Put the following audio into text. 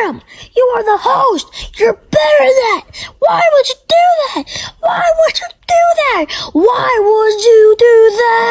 Adam, you are the host. You're better than that. Why would you do that? Why would you do that? Why would you do that?